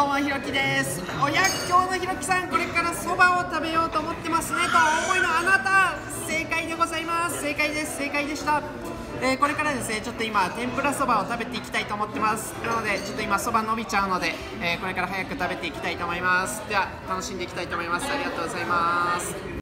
どうもひろきです。おや、今日のひろきさん、これからそばを食べようと思ってますねとお思いのあなた、正解でございます。正解です。正解でした。これからですね、ちょっと今天ぷらそばを食べていきたいと思ってます。なのでちょっと今そば伸びちゃうので、これから早く食べていきたいと思います。では楽しんでいきたいと思います。ありがとうございます。